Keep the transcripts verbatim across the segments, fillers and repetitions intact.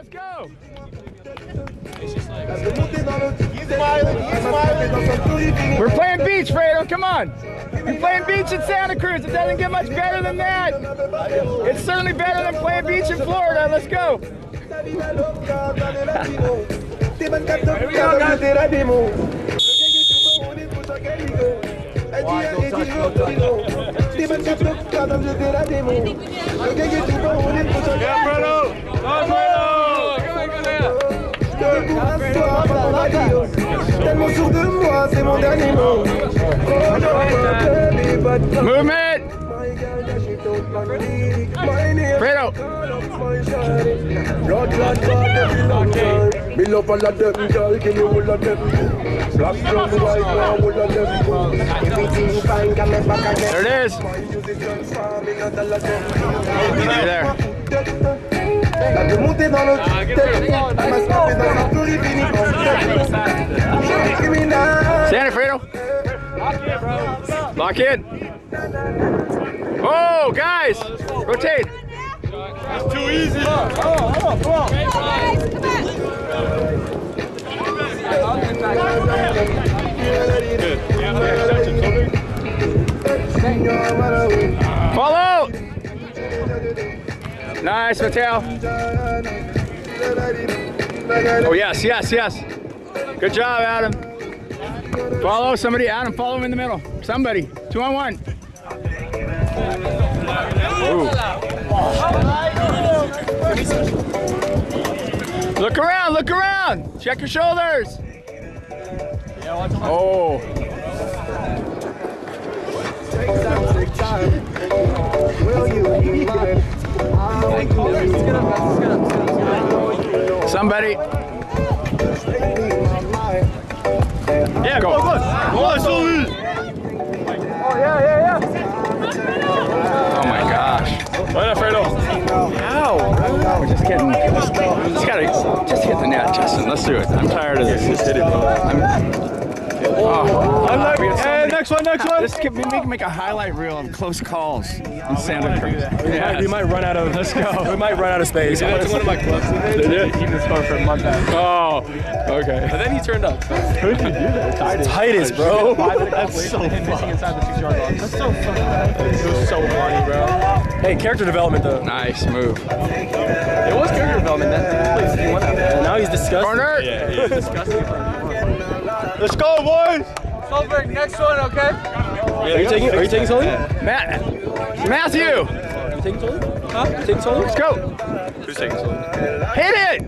let's go. We're playing beach, Fredo, come on. We're playing beach in Santa Cruz. It doesn't get much better than that. It's certainly better than playing beach in Florida. Let's go. Movement! Fredo! There it is! Right there. Stand it, Fredo. Lock in. Oh, guys! Rotate. That's too easy. Come on, come on, come on. Follow! Nice, Mateo. Oh, yes, yes, yes. Good job, Adam. Follow somebody, Adam, follow him in the middle. Somebody, two on one. Ooh. Look around, look around. Check your shoulders. Oh. Somebody. Yeah, go. Oh, Sully. Oh, yeah, yeah, yeah. Oh my gosh. Why not, Fredo? Ow. We're just getting, just, just gotta, just hit the net, Justin. Let's do it. I'm tired of this. Just hit it, bro. I'm, oh. Like, hey, next one, next one. This could, we can make a highlight reel of close calls in Santa Cruz. Yeah, we might run out of. Let's go. We might run out of space. I went to one of my clubs. They did. Keep this phone for a month. Oh, okay. But then he turned up. Who did you do that? Titus. Titus, bro. That's so fun. Inside the six-yard box. That's so fun. It was so funny, bro. Hey, character development though. Nice move. It was character development. That place he went out there. And now he's disgusting. Corner. Yeah, he's disgusting. Let's go, boys. Solberg, next one, okay? Are you taking? Are you taking Sully? Matt, Matthew. Are you taking Sully? Huh? You taking Sully? Let's go. Who's taking Sully? Hit it.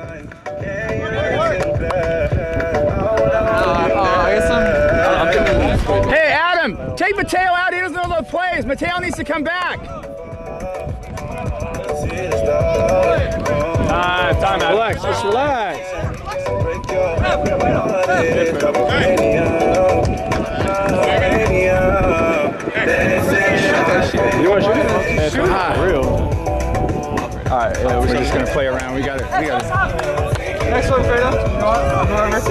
Hey, Adam, take Mateo out. He doesn't know those plays. Mateo needs to come back. Time, time out. Relax, just relax. You want to shoot it? It's not real. All right, yeah, we're just gonna play around. We got it. We got it. Next one, Fredo. Go on, go over.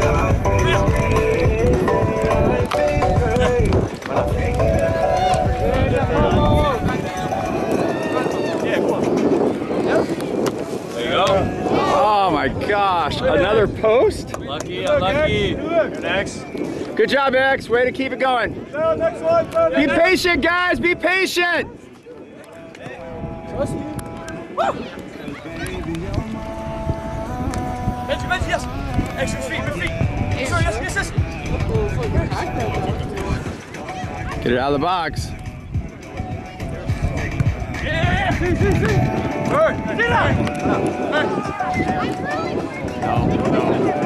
Oh my gosh, another post? Lucky, unlucky. Next. Good job, X. Way to keep it going. Next one. Be patient, guys. Be patient. Trust you. Benji, Benji, yes. Extra feet, mid feet. Sorry, yes, yes, yes. Get it out of the box. Yeah, see, see, see. Good. Get out. No, no.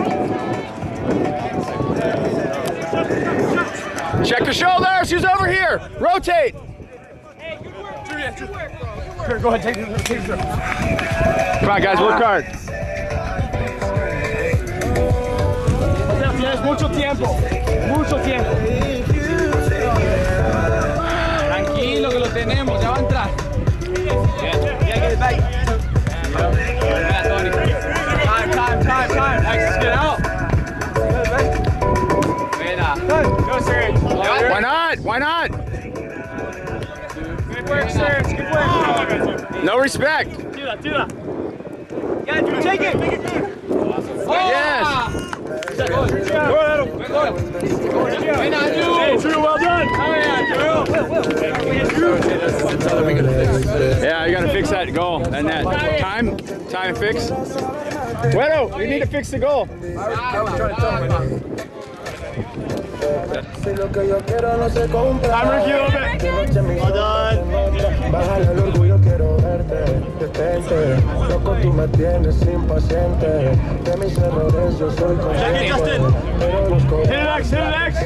Check the shoulders. Who's over here? Rotate. Hey, good work. Drew, yeah, Drew. Good work, bro. Good work. Go ahead, take it. Take it. Come on, guys. Work hard. Tienes mucho tiempo. Mucho tiempo. Tranquilo que lo tenemos. Ya va a entrar. Time, time, time, time. Let's get out. Go, Serge. Why not? Why not? Good work, Serge. Good work. No respect. Do that, do that. Yeah, do Hey, Drew, well done. Oh, yeah, Drew. Yeah, you gotta fix that goal and that time, time fix. Wedo, you need to fix the goal. Time, Ricky, a little bit. Well done. Bájale el orgullo, quiero verte, detente. Loco, tú me tienes impaciente. De mis errores yo soy consciente. Pero los Hit it next, hit it next.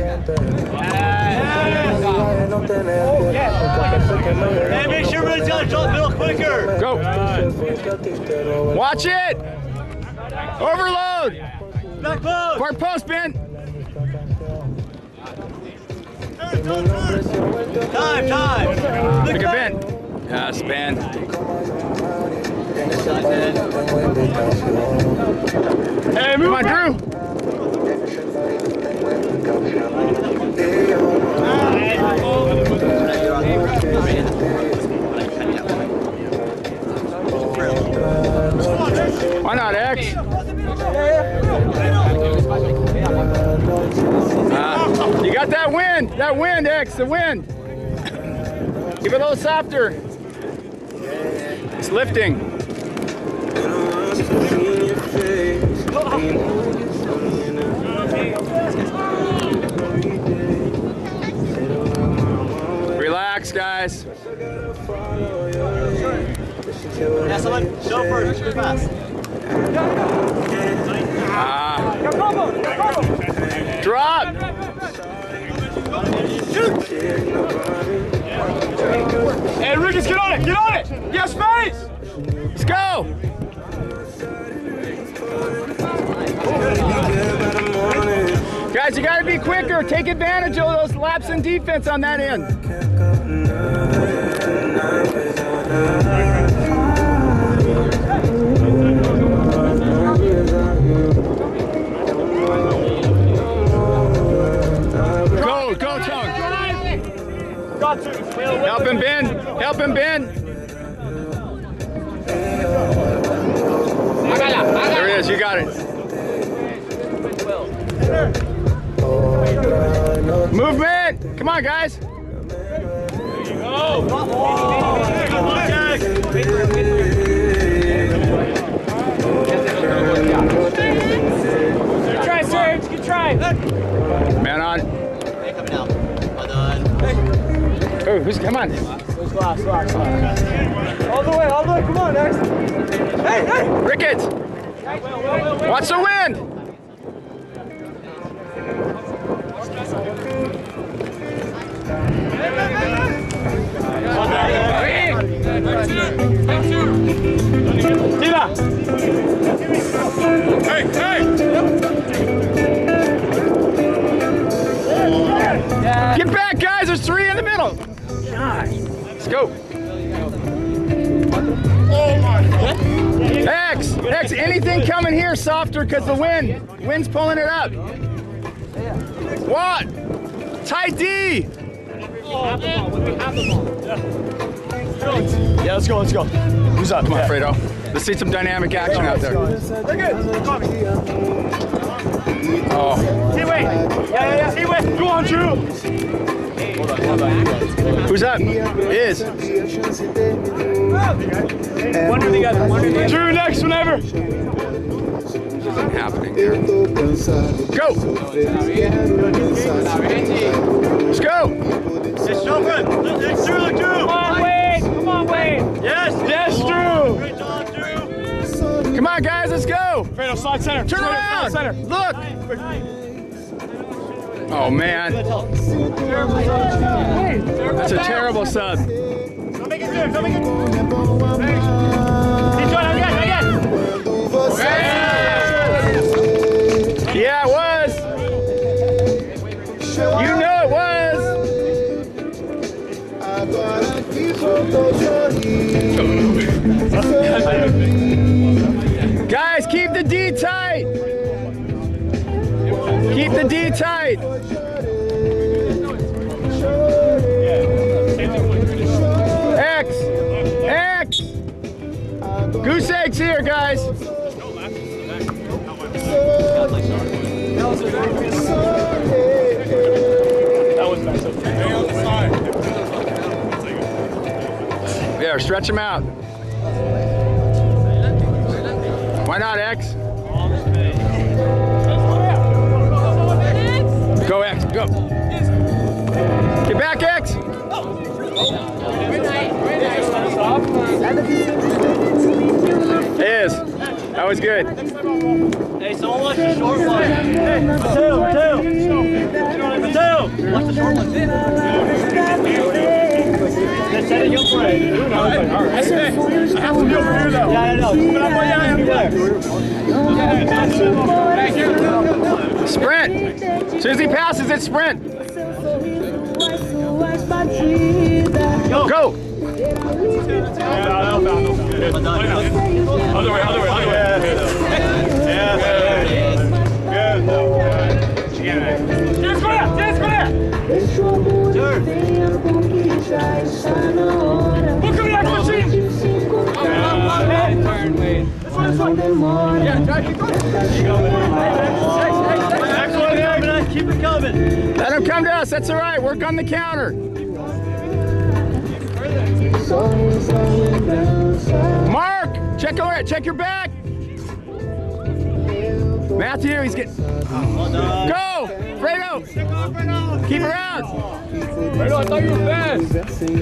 Hey, make sure everybody's got to jump a little quicker. Go. Watch it. Overload. Back post. Far post, Ben. Time, time. Look at Ben. Yes, Ben. Hey, Come move on, Drew. Why not, X? Uh, you got that wind, that wind, X, the wind. Give it a little softer. It's lifting. Relax, guys. Yeah, someone show first. Shoot fast. Ah. Drop. Shoot. Hey, Ricketts, get on it. Get on it. Yes, space. Let's go. Guys, you gotta be quicker. Take advantage of those laps in defense on that end. Go, go, Tongue. Help him, Ben. Help him, Ben. There it is. You got it. Movement! Come on, guys! Go! Come on, Jack! Good try, Serge! Good try! Man on. Hey, coming out. Well done. Oh, who's, come on. Who's last, last, last. All the way, all the way, come on, next! Hey, hey! Ricketts! Watch the wind! Tina! Hey, hey! Get back, guys! There's three in the middle! Let's go! X! X, anything coming here softer because the wind. Wind's pulling it up. What? Tight D! Yeah, let's go, let's go. Who's up? Come on, yeah. Fredo. Let's see some dynamic action out there. Oh. T-Way! Yeah, yeah, yeah. T-Way! Go on, Drew! Hold on, hold on. Who's up? Is. One or the other, one or the other. Drew, next, whenever! Isn't happening here. Go! Let's go! Yes, Chauffeur! Next, Drew, look, Drew! Come on, Wade! Come on, Wade! Yes, yes, Drew! Great job, Drew! Come on, guys, let's go! Fredo, slide center. Turn Slide around! Center. Look! Oh, man. That's a terrible sub. Don't make it good, don't make it good. Keep going, again, again! Yeah, it was! You know it was! Guys, keep the D tight! Keep the D tight! X! X! Goose eggs here, guys! There, stretch him out. Why not, X? Go, X, go. Get back, X. It is. That was good. Hey, someone watch the short one. Hey, Mateo, Mateo. Mateo, watch the short one. Let's set it, you'll play. I have to be over here, though. Yeah, I know. But I'm going to Sprint. As soon as he passes it, sprint. Go. Go. Other way, other way, other way. Yeah. Good. Just go there, just go there. Sure. Look at the X machine. Turn, wait. This one, this one. Yeah, try to keep going. Next one, yeah, keep it coming. Let him come to us. That's all right. Work on the counter. Mark, check over. Check your back. Matthew, he's getting. Go, Fredo. Keep around. Fredo, I thought you were fast.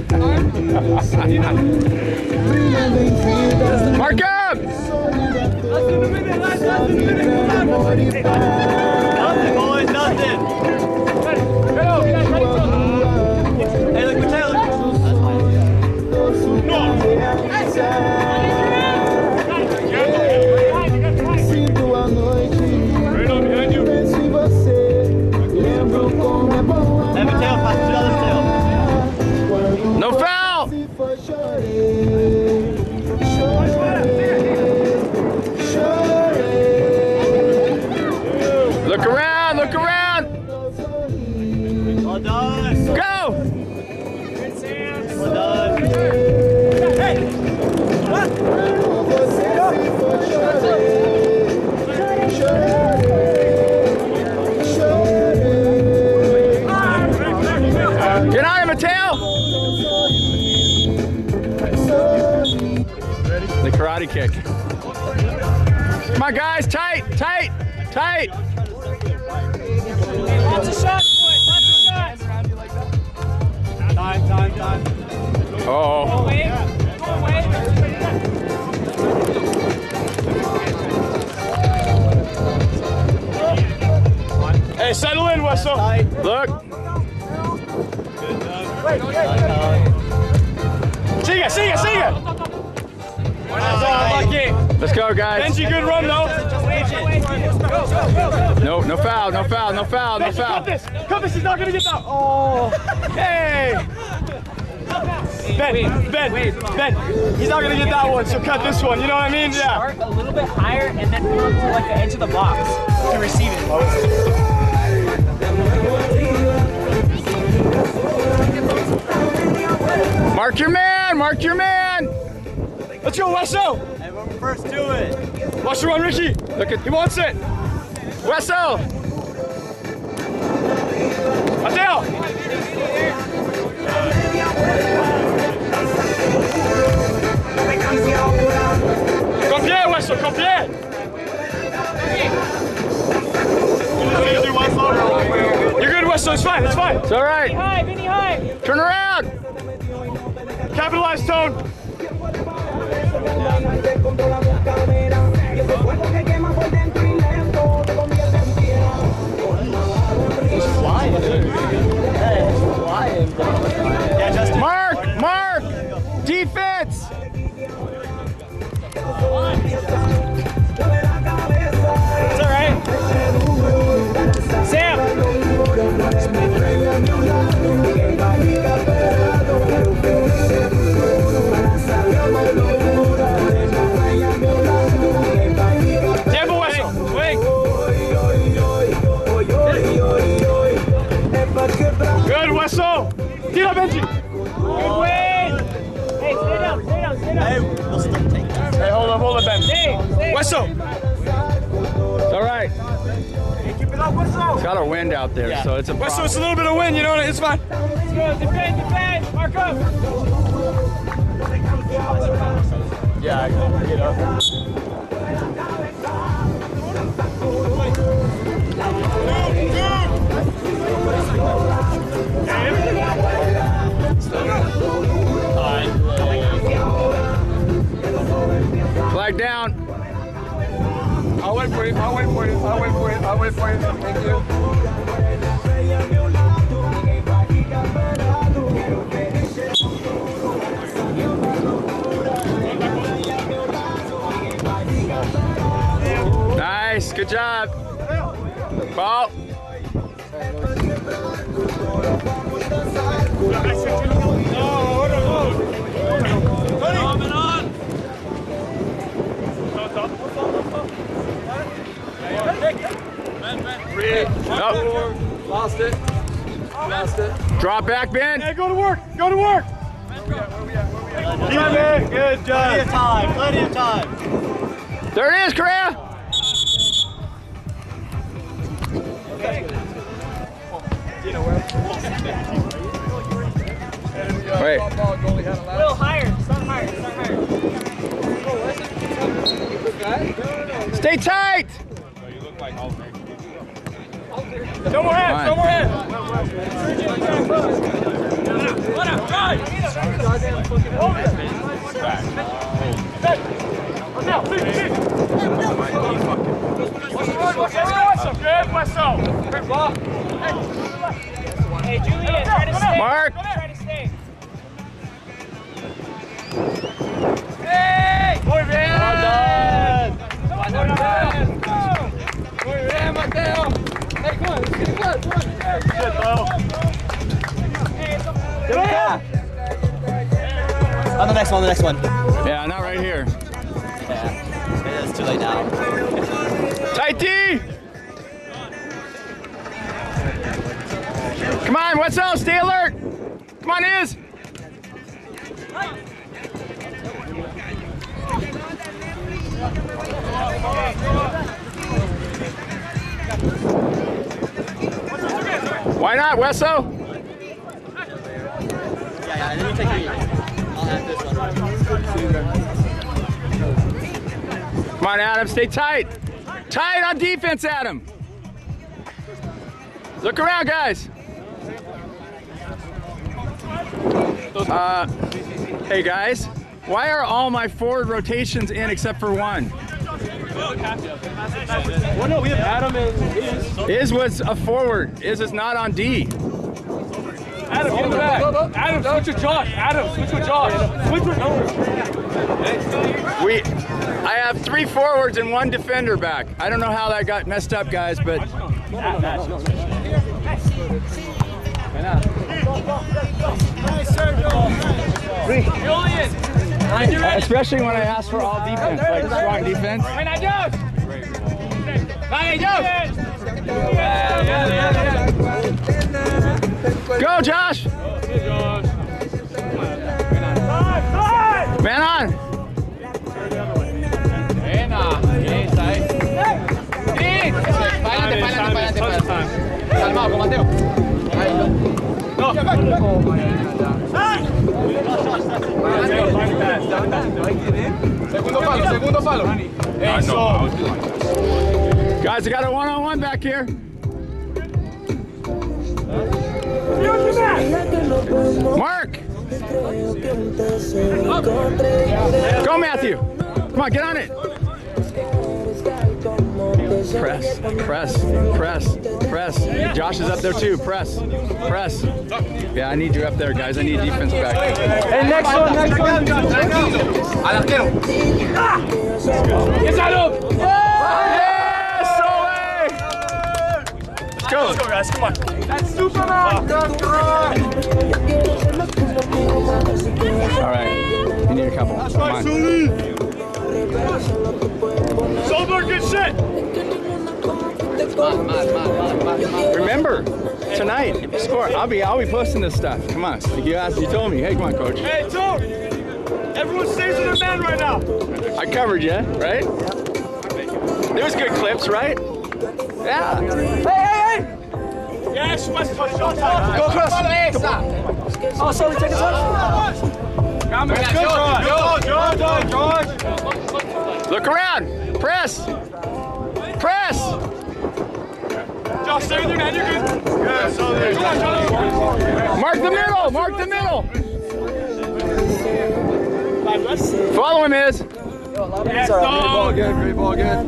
Mark up. Nothing, boys, nothing. Fredo, you guys ready for Hey, look, Mateo. No foul. Look around. Look around. Well done. Go. Well done. Hey! What? Get on him, Mateo. The karate kick. Come on, guys. Tight, tight, tight. Hey, lots of shots, boys. Lots of shots. Time, time, time. Oh. Go away. Go away. Hey, settle in, Wessel. Look. Sigue, sigue, sigue. Let's go, guys. Benji, good run, though. No, no foul, no foul, no foul, no Benji, foul. cut this. Cut this. He's not gonna get that. Oh. Hey. Ben, Ben, Ben. He's not gonna get that one, so cut this one. You know what I mean? Yeah. Start a little bit higher and then come to like the edge of the box to receive it. Mark your man, mark your man. Let's go, Wessel. Hey, when we first do it. Watch the run, Ricky. Look at He wants it. Wessel. Mateo. Con pie, Wessel, con pie. You're good, Wessel. It's fine. It's fine. It's all right. High, Vinny high. Turn around. Capitalize, Tone. Yeah, Justin. Mark, Mark. Defense. It's all right. Sam. Tempo, Wessel. Wait. Good, Wessel. Tira, Benji. Good win. Hey, stay down, stay down, stay down. Hey, we'll still take this. Hey, hold up, hold up, Ben. Stay, stay. Wessel. It's all right. Keep it up, Wessel. It's got a wind out there, so it's a Wessel, problem. it's a little bit of wind, you know, it's fine. Let's go, defend, defend. Mark up. Yeah, I can get up. Flag down. I'll wait for you. I'll wait for you. I'll wait for you. I'll wait for you. Thank you. Nice, good job. Ball. Oh. Lost it. Lost it. Drop back, Ben. Hey, go to work. Go to work. Yeah, man. Good job. Plenty of time. Plenty of time. There it is, Correa. Wait. Will, higher. Start higher. Start higher. Stay tight. No more hands. No more hands. Hey, Julian, try to stay. Mark. Try to stay. Hey! Muy bien. Well done. Muy bien, Mateo. Hey, come on. Let's get it close. Come on. Good, Bo. Yeah. On the next one, the next one. Yeah, not right here. Yeah, it's too late now. Tight D. Come on, what's up? Stay alert. Come on, Iz. Why not, Wesso? Yeah, yeah, let me take you. I'll have this one. Come on, Adam, stay tight. Tight on defense, Adam. Look around, guys. Uh, hey, guys. Why are all my forward rotations in except for one? Well, no, we have Adam and Iz. Iz was a forward. Iz is not on D. Adam, get in the back. Adam, switch with Josh. Adam, switch with Josh. Switch with We, I have three forwards and one defender back. I don't know how that got messed up, guys, but Julian. especially when I ask for all defense, like strong defense. Go, Josh! Man on! Segundo palo, segundo palo. Eso. Guys, I got a one-on-one back here. Mark! Go, Matthew! Come on, get on it! Press, press, press, press. Josh is up there too. Press, press. Yeah, I need you up there, guys. I need defense back. Hey, next one, next one. Al arquero. Yes, Adam. Yes, Ole! Let's go. Let's go, guys. Come on. That's Superman. All right, you need a couple. Come on. Solberg, good shit. Remember, tonight, if you score, I'll be I'll be posting this stuff. Come on. You asked, you told me. Hey, come on, coach. Hey, Tone. Everyone stays with their man right now. I covered you, right? There was good clips, right? Yeah. Hey, hey, hey! Yes, West Coast, shot time. Go across. Oh, sorry, take a touch. Let's go, Josh. Josh, Josh. Look around. Press. Press. Josh, stay with your man. You're good. Yeah, so there. Come on, Josh. Mark the middle. Mark the middle. Follow him, Iz. Yes, Ball good, great ball good.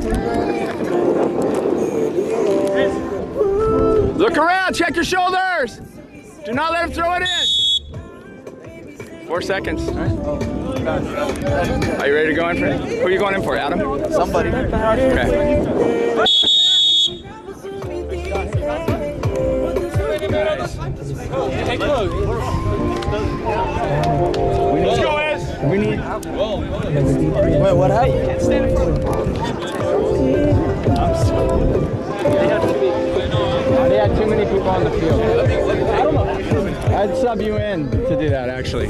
Look around. Check your shoulders. Do not let him throw it in. Four seconds. Are you ready to go in for it? Who are you going in for, Adam? Somebody. Okay. Hey, close. Let's go, Ez. We need. Wait, what happened? They had too many people on the field. I'd sub you in to do that, actually.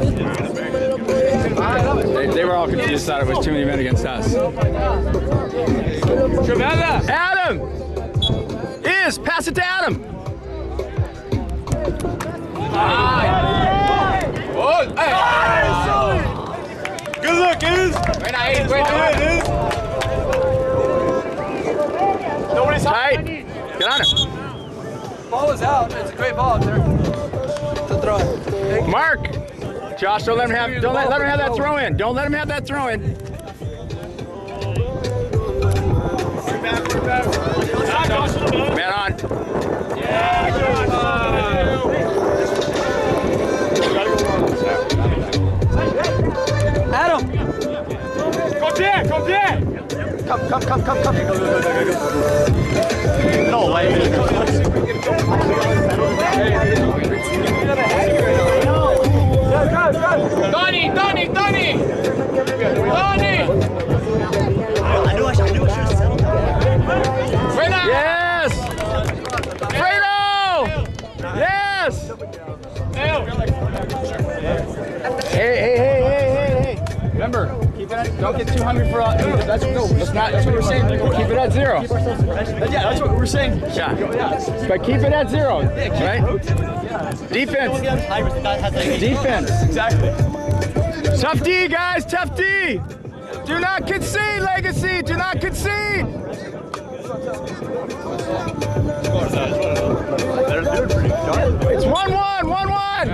They, they were all confused, thought it was too many men against us. Adam! Is, pass it to Adam. Good look, Iz. Right now, Iz, right now. Nobody's Tight. Get on him. Ball is out. It's a great ball out there. To throw it. Mark. Josh, don't let him have. Don't let, let him have that throw in. Don't let him have that throw in. Man on. Adam! Go there, go there. Come, come, come, come, come. No way. Donnie, Donnie, Donnie. Donnie. I knew I should, I knew I should have settled down. Yes. Fredo. Yes. Hey, hey, hey, hey, hey, hey. Remember, keep it at, don't get too hungry for, uh, that's, no, that's not, that's what we're saying. Keep it at zero. Yeah, that's what we're saying. Yeah. But keep it at zero, right? Defense. Defense. Exactly. Tough D, guys, tough D. Do not concede, Legacy, do not concede. It's one one, one one.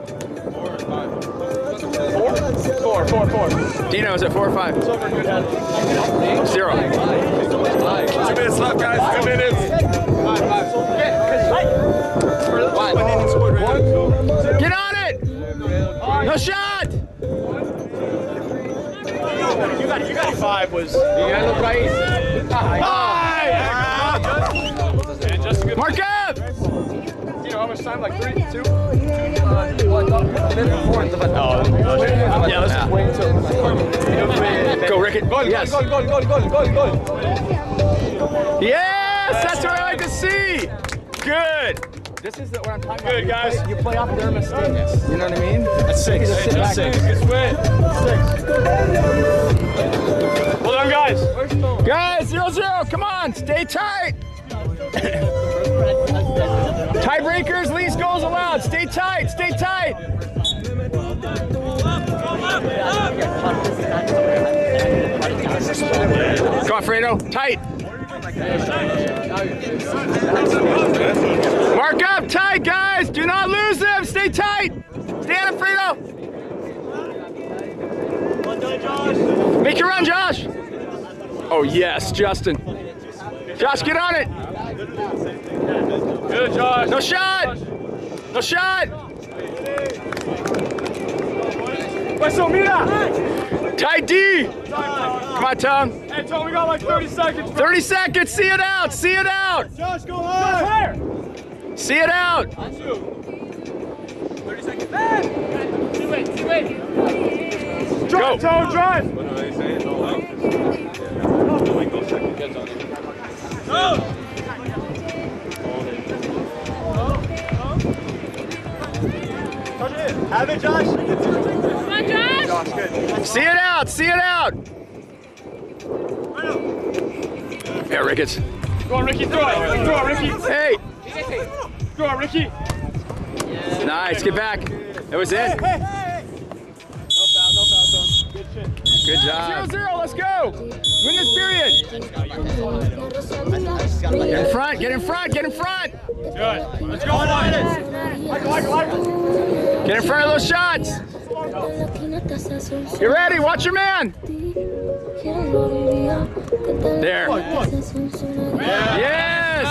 Four, four, four. Dino, is it four or five? Zero. Two minutes left, guys. Two minutes. Five, five. Get on it! No shot! You got it, you got it. Five was. You gotta look right. Five! And just good. Mark up! You know how much time? Like three, two? Yeah, let's just wait until. Go, Rickett. Goal, Yes. goal, goal, goal, goal, goal, goal. Yes! That's what I like to see! Good! This is the, what I'm talking Good, about. guys. You play, you play off their mistakes. You know what I mean? That's six. Just sit That's back. six. Good win. Well done, guys. Guys, zero zero, come on, stay tight. Tiebreakers, least goals allowed. Stay tight, stay tight. Go on, Fredo, tight. Mark up, tight, guys. Do not lose them. Stay tight. Stand up, Fredo. Make your run, Josh. Oh, yes, Justin. Josh, get on it. Good, Josh. No shot. No shot. Eso, mira. Tight D. Come on, Tom. Hey, Tom, we got like thirty seconds. thirty seconds. See it out. See it out. Josh, go hard. See it out. thirty seconds. Go. Drive, Tom, drive. Have it, Josh. Come on, Josh! Josh, good. See it out. See it out. Yeah, Ricketts. Go on, Ricky, throw it. Throw it, Ricky. Hey. Throw it, Ricky. Nice. Get back. That was it. Good job. Zero, zero, let's go. Win this period. Get in front, get in front, get in front. Good. Let's go, Michael, Michael, Michael. Get in front of those shots. Get ready, watch your man. There. Yes.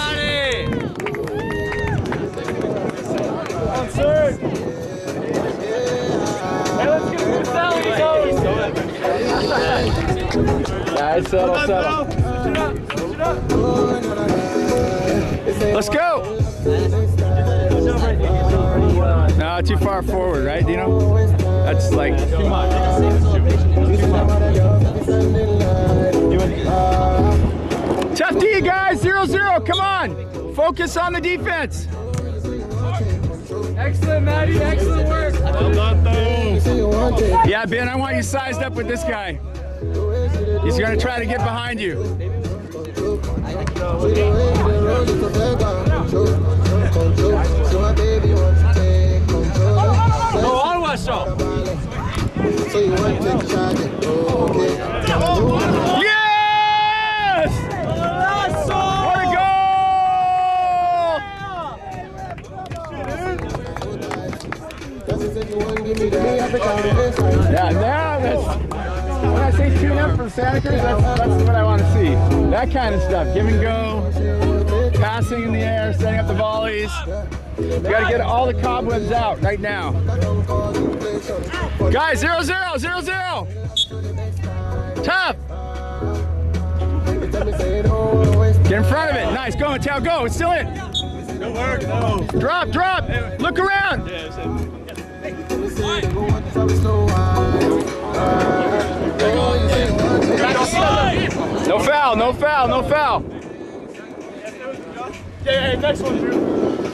Hey, let's get a good salary zone. Guys, settle, settle. Let's go. No, too far forward, right, Dino? That's like too much. Tough D, guys. Zero, zero. Come on. Focus on the defense. Excellent, Maddie. Excellent work. Well done, though. Yeah, Ben, I want you sized up with this guy. He's going to try to get behind you. Go on, Wesco. Yes! What a goal! Yeah, now that's, when I say tune up for Santa Cruz, that's, that's what I want to see. That kind of stuff, give and go, passing in the air, setting up the volleys. You got to get all the cobwebs out right now. Guys, zero, zero, zero, zero. Tough. Get in front of it. Nice. Go, Mateo. Go. It's still in. Good work. No. Drop, drop. Look around. No foul, no foul, no foul. Yeah, yeah, next one, Drew.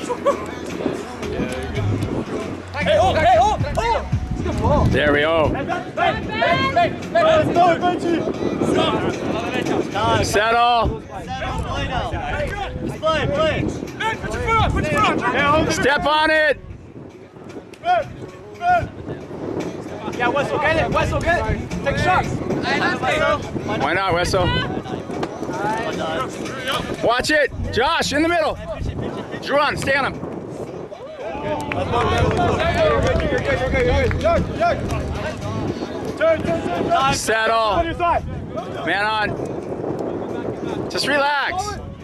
Hey, oh, hey, oh, oh! It's a good ball. There we go. Hey, hey, hey, hey, let's go, Benji. Stop. Settle. Play, play. Hey, put your foot up, put your foot up. Step on it. Yeah, Wessel, get it, Wessel, get it. Take a shot. Why not, Wessel? Watch it. Josh, in the middle. Drew on, stay on him. Settle. Man on. Just relax.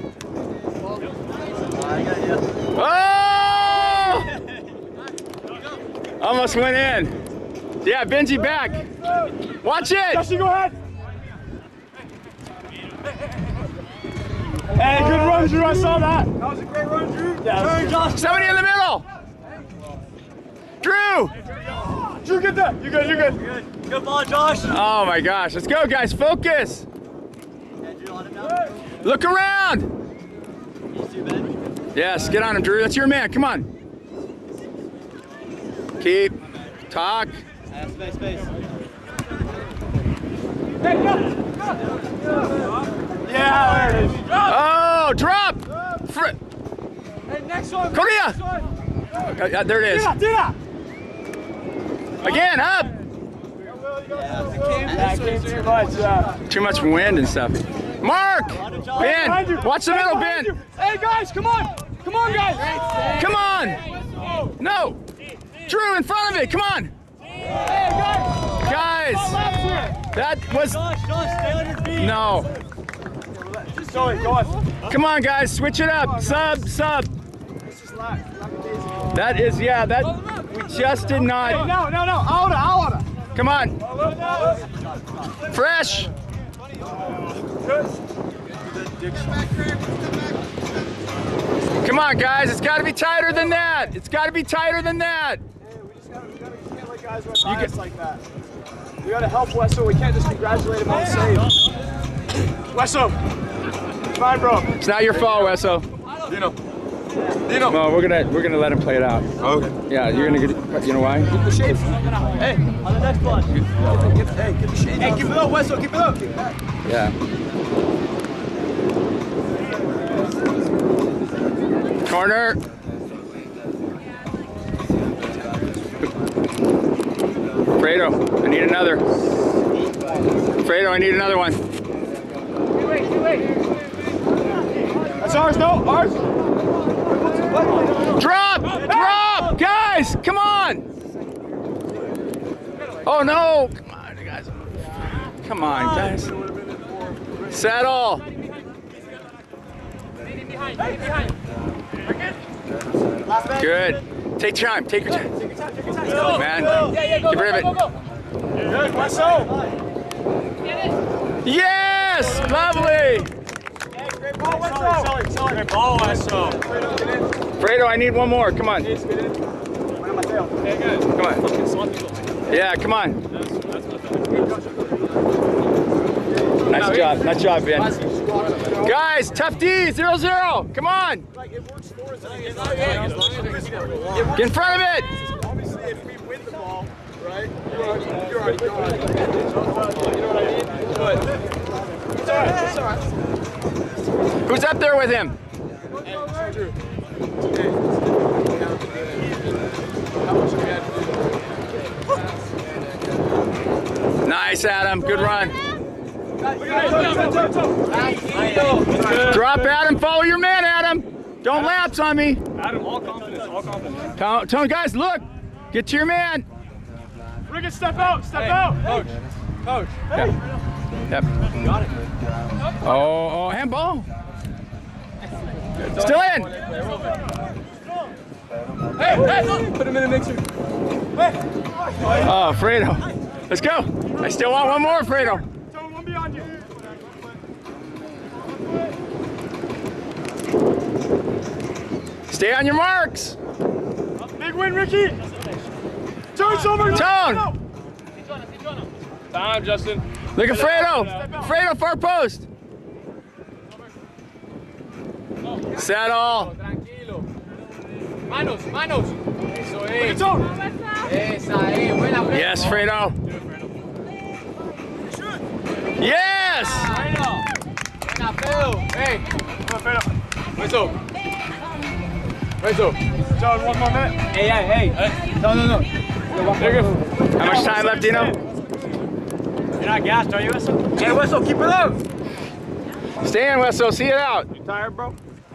Oh! Almost went in. Yeah, Benji back. Watch it. Joshie, go ahead. Hey, good run, Drew. I saw that. That was a great run, Drew. Yeah. Josh. Somebody in the middle. Drew. Drew, get that. You good, you good. Good, good ball, Josh. Oh my gosh. Let's go, guys. Focus. Look around. Yes, get on him, Drew. That's your man. Come on. Keep. Talk. Space, space. Hey, go, go. Yeah, there it is. Oh, drop. Fr Hey, next one. Korea. Next one. Uh, uh, there it is. Do that, do that. Again, up. Yeah, it came too much. Yeah. Too much wind and stuff. Mark. Ben. Watch the middle, Ben. Hey, guys, come on. Come on, guys. Come on. No. Drew in front of it. Come on. Hey, guys. Guys. That was. Josh, Josh, stay on your feet. No. Just go in, go in. Come on, guys. Switch it up. Sub, sub. That is, yeah, that. We just did not. Hey, no, no, no. Ahora, ahora. Come on. Fresh. Come on, guys. It's got to be tighter than that. It's got to be tighter than that. Guys went by us like that. We gotta help Wessel. We can't just congratulate him on the save. Wessel, fine, bro. It's not your fault, Wessel. Dino. Dino. No, we're gonna we're gonna let him play it out. Okay. Yeah, you're gonna get. You know why? Keep the shape. Hey, on the next one. Hey, get the shape. Hey, keep it up, Wessel. Keep it up. Yeah. Corner. Fredo, I need another. Fredo, I need another one. That's ours, no, ours. Drop! Drop! Guys, come on! Oh no! Come on, guys. Come on, guys. Settle. Good. Take your time. Take your time. Man, get rid of it. Good, Wesso. Yes! Lovely! Great ball, Wesso. Great ball, Wesso. Fredo, I need one more. Come on. Come on. Yeah, come on. Nice job. Nice job, Ben. Guys, tough D, zero zero. Come on. Get in front of it. Obviously, if we win the ball, right, you're already, you're already gone. You know what I mean? But it's all right. It's all right. Who's up there with him? Nice, Adam. Good run. Drop, Adam. Follow your man, Adam. Don't lapse on me. Adam, all confidence, all confidence. Tone, Tone, guys, look. Get to your man. Rickett, step out. Step out. Coach, coach. Yep. Yep. Got it. Oh, oh, handball. Still in. Hey, hey, put him in a mixer. Oh, Fredo. Let's go. I still want one more, Fredo. Tone, one beyond you. Stay on your marks. Big win, Ricky. Tone, Silver. Tone. Time, Justin. Look at Fredo. Fredo, far post. Settle. Tranquilo. Manos, manos. Eso Look at es. Tone. Esa es. Buena, buena. Yes, Fredo. Yes. Bueno. Buena, Pedro. Hey. Come on, Fredo. Eso. Eso. Tone, one more minute. Hey, hey, hey. No, no, no. How much time left, Dino? You're not gassed, are you, Wesso? Hey, Wesso, keep it up. Stay in, Wesso. See it out. You tired, bro?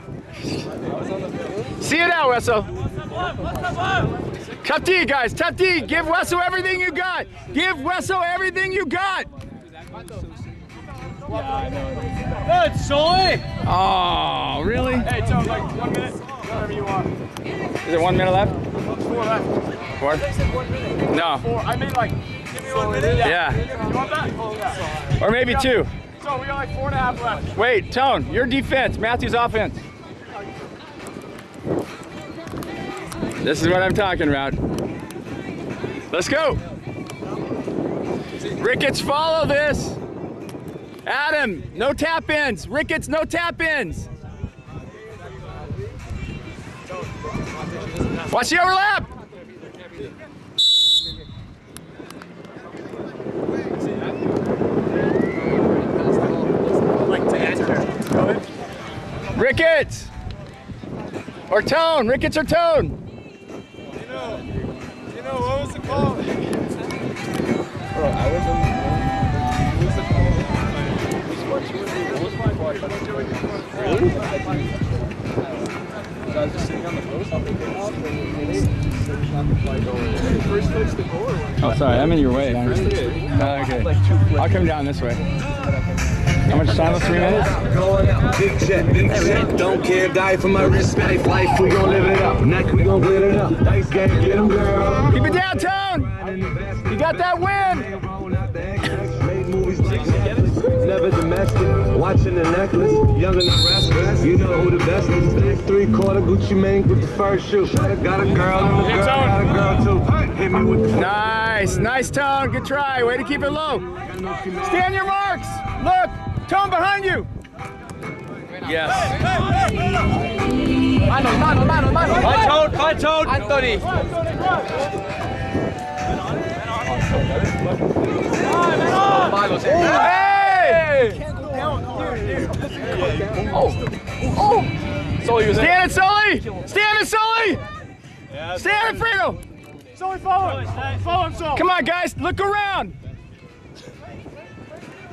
See it out, Wesso. Tough D, guys. Tough D. Give Wesso everything you got. Give Wesso everything you got. Good, Soy. Oh, really? Hey, Tone, like one minute. Whatever you want. Is there one minute left? Four left. Four? No. Four. I mean, like, give me one minute. Yeah. You want that? Oh, yeah. Or maybe two. So we got like four and a half left. Wait, Tone, your defense, Matthew's offense. This is what I'm talking about. Let's go. Ricketts, follow this. Adam, no tap-ins. Ricketts, no tap-ins. Watch the overlap. Ricketts or Tone. Ricketts or Tone. You know, you know, what was the call? Bro, I was on what was the call? What was my watch? Really? I was just sitting on the post. First touch the goal or what? Oh, sorry, I'm in your way. Uh, okay, I'll come down this way. How much time left? Three minutes? Going out, big check, big check. Don't care, die for my respect. Life, we gon' live it up. Neck, we gon' get it up. Dice game, get 'em, girl. Keep it down, Tone. You got that win. Never domestic, watching the necklace, young and the restless. You know who the best is. Three quarter Gucci Mane with the first shoe. Got a girl and a girl, got a girl too. Hit me with the Nice, nice, Tone. Good try. Way to keep it low. Stay on your marks. Look, Tone behind you. Yes. Manos, manos, manos, manos. Fight Toad, fight Toad. Anthony. Malos, eh. Hey! Oh, oh. Sully was in. Stand it, Sully. Stand it, Sully. Stand it, Fredo. Sully, follow him. Follow him, Sully. Come on, guys. Look around.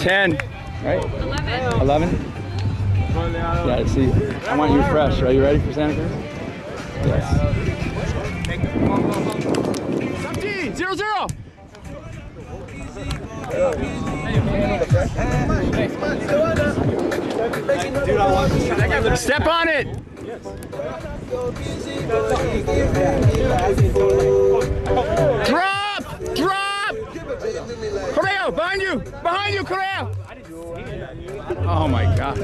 ten, right? eleven. eleven? Yeah, see, I want you fresh. Are you ready for Santa Cruz? Yes. seventeen, zero, zero. Step on it. Drop! Drop! Correa, behind you! Behind you, Correa! Oh my God.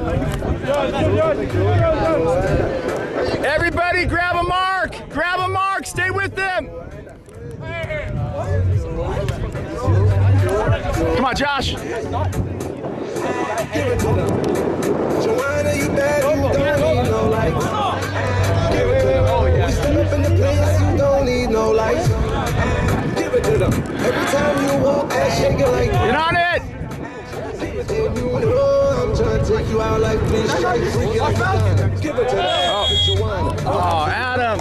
Everybody grab a mark! Grab a mark! Stay with them! Come on, Josh! Joanna, you bad, you don't need no lights. Give it to them. We step up in the place, you don't need no lights. Give it to them. Every time you walk, that shake it like. Get on it! I'm trying to take you out like these strikes. Give it to them. Joanna. Oh, Adam!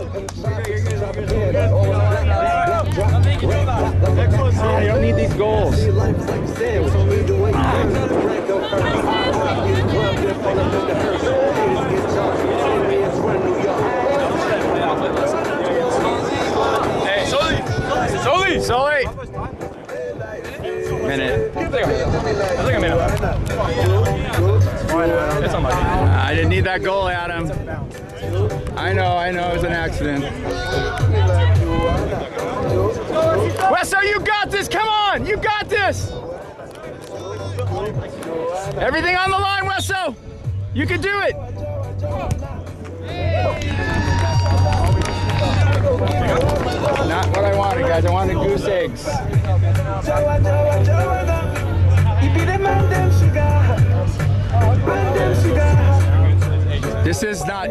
Oh, you don't need these goals. Hey, Sully! Sully! Sully! Minute. I think I made it. It's unlucky. I didn't need that goal, Adam. I know, I know, it was an accident. Wesso, you got this! Come on! You got this! Everything on the line, Wesso! You can do it! Not what I wanted, guys. I wanted goose eggs. This is not.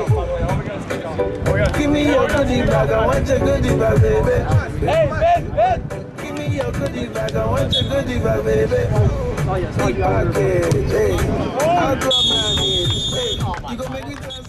Give me your goodie bag, I want your goodie bag, baby. Hey, Ben, Ben! Give me your goodie bag, I want your goodie bag, baby. Big package, hey. I'll drop my head, hey. You gon' make me